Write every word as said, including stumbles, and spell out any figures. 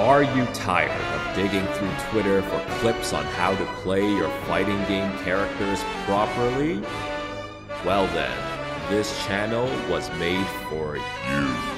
Are you tired of digging through Twitter for clips on how to play your fighting game characters properly? Well then, this channel was made for you.